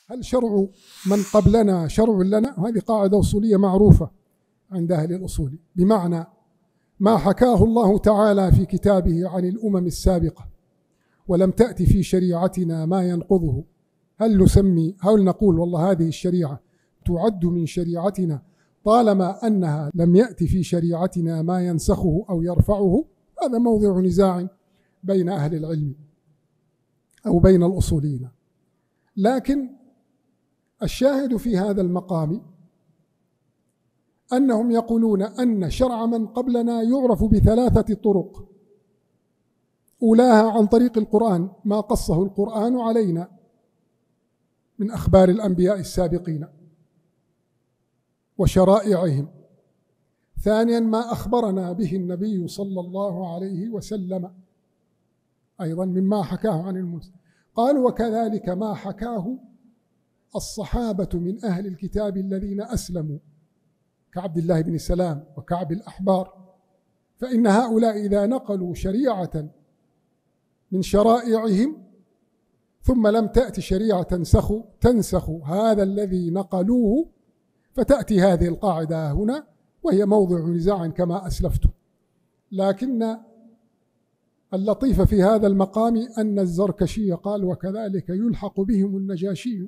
هل شرع من قبلنا شرع لنا؟ هذه قاعدة أصولية معروفة عند أهل الأصول، بمعنى ما حكاه الله تعالى في كتابه عن الأمم السابقة ولم تأتي في شريعتنا ما ينقضه، هل نقول والله هذه الشريعة تعد من شريعتنا طالما أنها لم يأتي في شريعتنا ما ينسخه أو يرفعه؟ هذا موضع نزاع بين أهل العلم أو بين الأصوليين. لكن الشاهد في هذا المقام أنهم يقولون أن شرع من قبلنا يعرف بثلاثة طرق، أولاها عن طريق القرآن، ما قصه القرآن علينا من أخبار الأنبياء السابقين وشرائعهم. ثانيا ما أخبرنا به النبي صلى الله عليه وسلم أيضا مما حكاه عن المسلم. قالوا وكذلك ما حكاه الصحابة من أهل الكتاب الذين أسلموا كعبد الله بن سلام وكعب الأحبار، فإن هؤلاء إذا نقلوا شريعة من شرائعهم ثم لم تأتي شريعة تنسخ هذا الذي نقلوه، فتأتي هذه القاعدة هنا وهي موضع نزاع كما أسلفت. لكن اللطيف في هذا المقام أن الزركشي قال وكذلك يلحق بهم النجاشي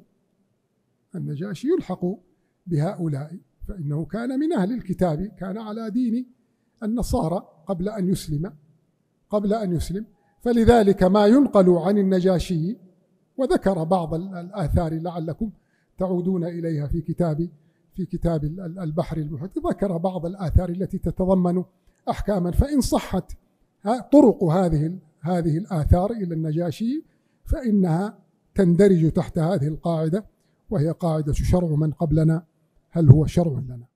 يلحق بهؤلاء، فإنه كان من أهل الكتاب، كان على دين النصارى قبل أن يسلم، فلذلك ما ينقل عن النجاشي، وذكر بعض الآثار لعلكم تعودون إليها في كتاب البحر المحيط، ذكر بعض الآثار التي تتضمن أحكاما، فإن صحت طرق هذه الآثار إلى النجاشي فإنها تندرج تحت هذه القاعدة، وهي قاعدة شرع من قبلنا هل هو شرع لنا.